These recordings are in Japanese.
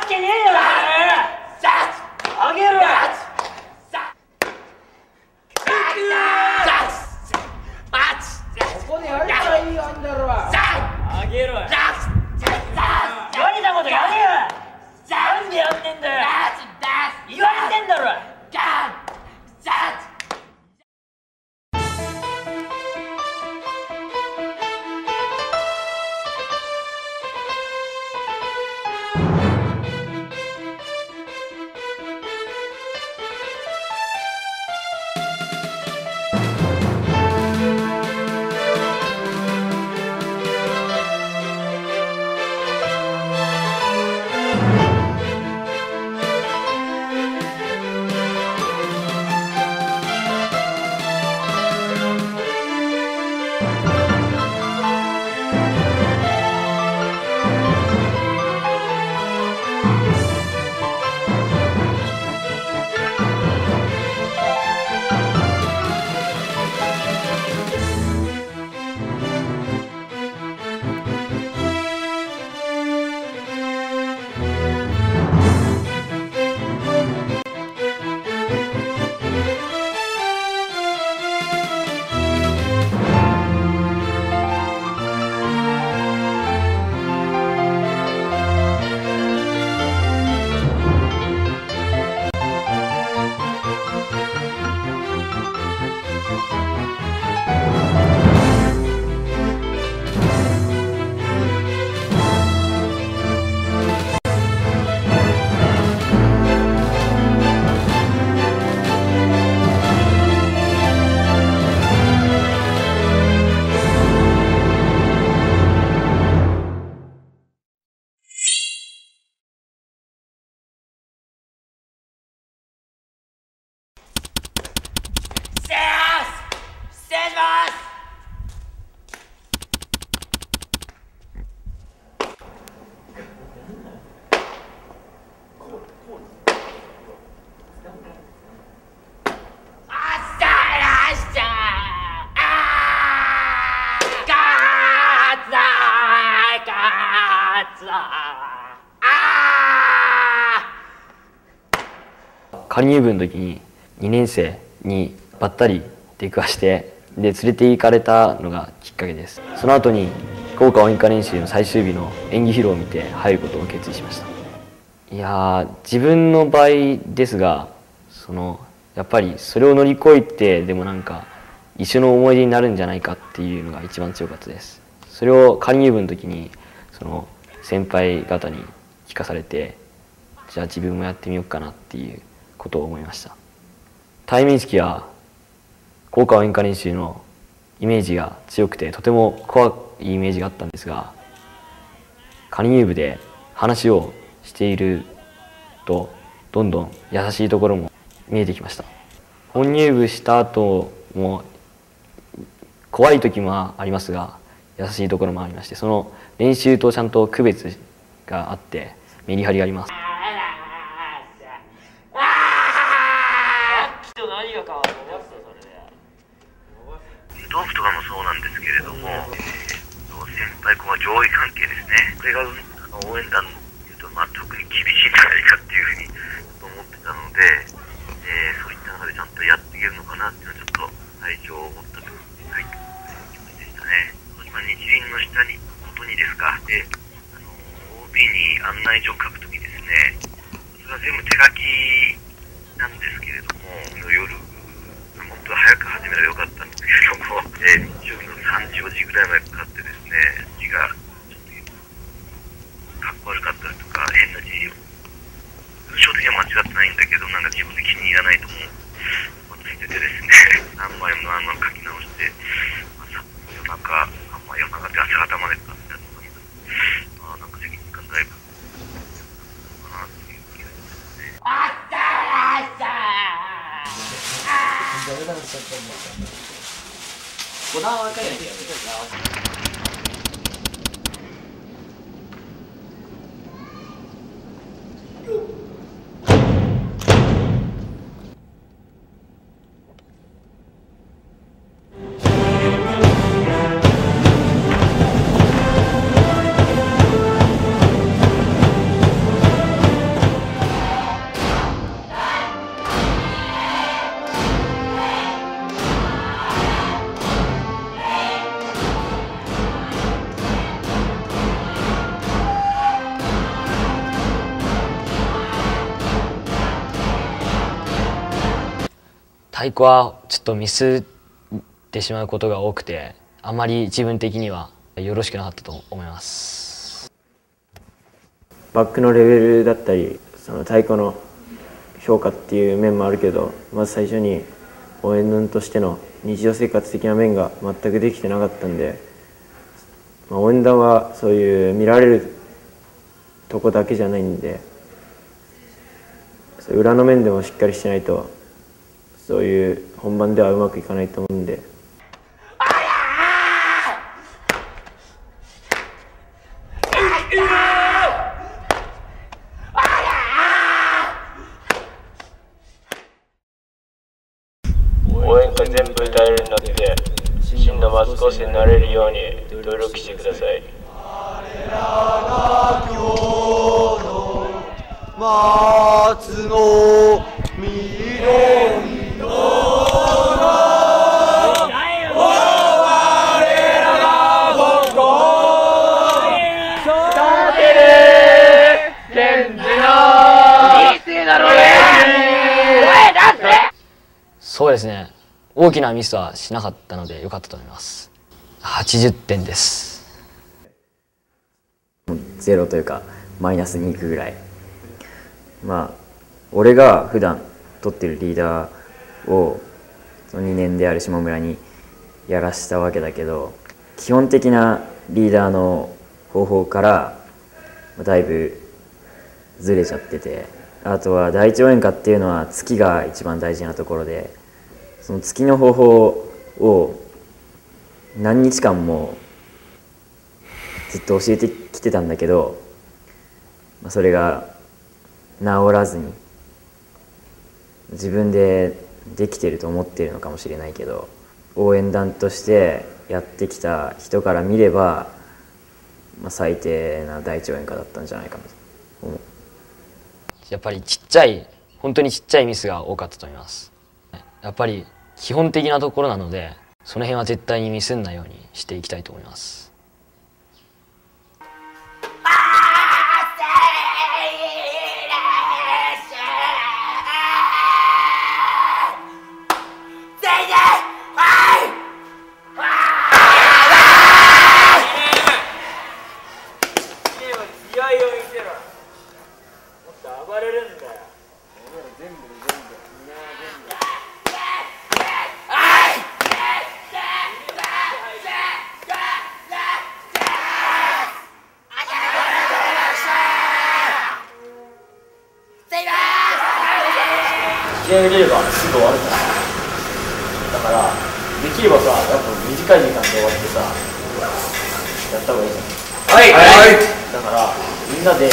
けねえよ。あげろ。ここでやればいいよ、あんだろ。あげろよ。言われたことやれよ。なんでやんねんだよ。言われてんだろ。 仮入部の時に2年生にばったり出くわしてで連れて行かれたのがきっかけです。その後に福岡応援歌練習の最終日の演技披露を見て入ることを決意しました。いや自分の場合ですがやっぱりそれを乗り越えてでもなんか一緒の思い出になるんじゃないかっていうのが一番強かったです。それを仮入部の時に先輩方に聞かされてじゃあ自分もやってみようかなっていうことを思いました。対面式は効果応援歌練習のイメージが強くてとても怖いイメージがあったんですが仮入部で話をしているとどんどん優しいところも見えてきました。本入部した後も怖い時もありますが優しいところもありましてその練習とちゃんと区別があってメリハリがあります。 同期とかもそうなんですけれども、先輩後輩上下関係ですね。これが応援団にいうと、特に厳しいんじゃないかっていうふうに思ってたので、そういった中でちゃんとやっていけるのかなっていうのはちょっと愛情を持ったという気持ちでしたね。今日輪の下にことにですか。で、OB に案内状を書くときですね、それは全部手書きなんですけれども、夜もっと早く始めればよかったんですけれども、日曜日の3時、4時ぐらいまでかかってですね、字がちょっとかっこ悪かったりとか、変な字を、文章的には間違ってないんだけど、なんか自分で気に入らないともう、ついててですね、何枚も書き直して、夜中って朝方までかかったのが、なんか責任感だいぶ、かなっていう気がしますね。 ダメだったと思ったんだ。こだわりかけないとやめろ。 太鼓はちょっとミスってしまうことが多くて、あまり自分的にはよろしくなかったと思います。 バックのレベルだったり、その太鼓の評価っていう面もあるけど、まず最初に応援団としての日常生活的な面が全くできてなかったんで、応援団はそういう見られるとこだけじゃないんで、裏の面でもしっかりしてないとそういう本番ではうまくいかないと思うんで。 応援歌全部歌えるようになって真のマスコットになれるように努力してください。我らが今日の松の緑のそうですね、大きなミスはしなかったので良かったと思います。80点です。 0というかマイナスにいくぐらい。まあ俺が普段取ってるリーダーをその2年である下村にやらしたわけだけど、基本的なリーダーの方法からだいぶずれちゃってて、あとは第一応援歌っていうのは月が一番大事なところで、その月の方法を何日間もずっと教えてきてたんだけど、それが治らずに自分でできてると思ってるのかもしれないけど、応援団としてやってきた人から見れば、最低な第一応援歌だったんじゃないかなと思う。 やっぱり本当にちっちゃいミスが多かったと思います。やっぱり基本的なところなので、その辺は絶対にミスんないようにしていきたいと思います。 試合に出ればすぐ終わるから、だからできればさ、やっぱ短い時間で終わってさ、やった方がいいじゃん。はい、はい、だからみんなで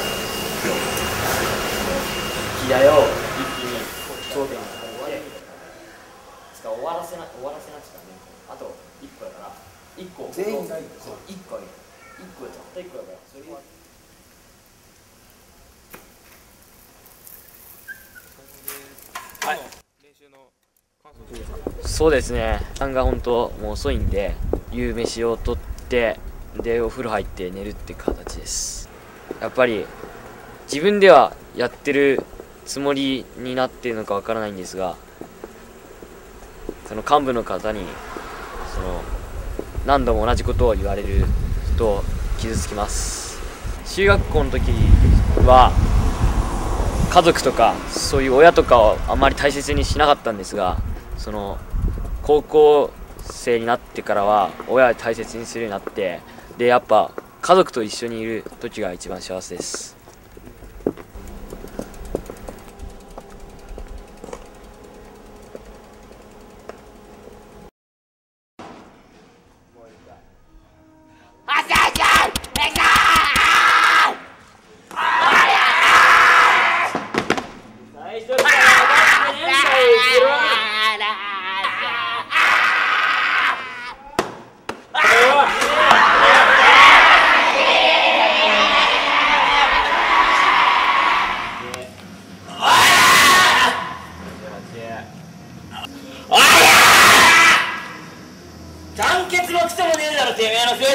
気合を一気に頂点に終われ、終わらせなっちゃね。あと1個だから、1個全員がいい、そう1個あげる、1個でたった1個だから、それはそうですね、時間が本当もう遅いんで、夕飯をとってでお風呂入って寝るって形です。やっぱり自分ではやってるつもりになっているのかわからないんですが、その幹部の方に何度も同じことを言われると傷つきます。中学校の時は家族とかそういう親とかをあまり大切にしなかったんですが、高校生になってからは親を大切にするようになって、でやっぱ家族と一緒にいる時が一番幸せです。 団結もクソもねえだろ、てめえのせいでよ。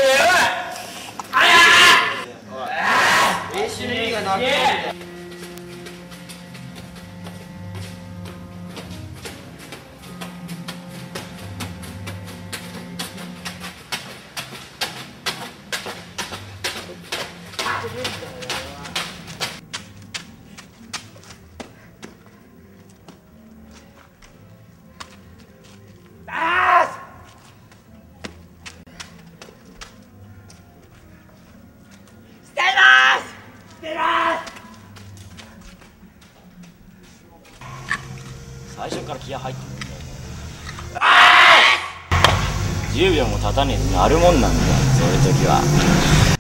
練習の意味がなくて。 最初から気合入ってるんだよ。10秒も経たねえとなるもんなんだよ、そういう時は。